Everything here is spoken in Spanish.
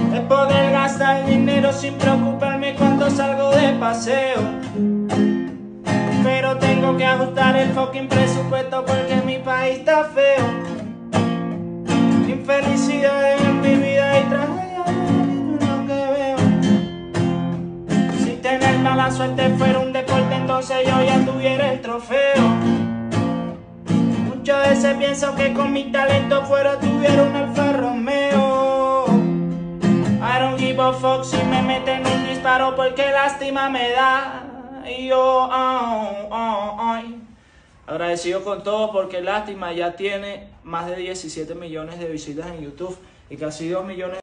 es poder gastar dinero sin preocuparme cuando salgo de paseo. Pero tengo que ajustar el fucking presupuesto porque mi país está feo. Infelicidad en mi vida y tragedia en lo que veo. Si tener mala suerte fuera un deporte, entonces yo ya tuviera el trofeo. Muchas veces pienso que con mi talento fuera tuviera un Alfa Romeo. I don't give a fuck si me meten un disparo porque lástima me da. Y yo, agradecido con todo porque Lástima ya tiene más de 17 millones de visitas en YouTube y casi 2 millones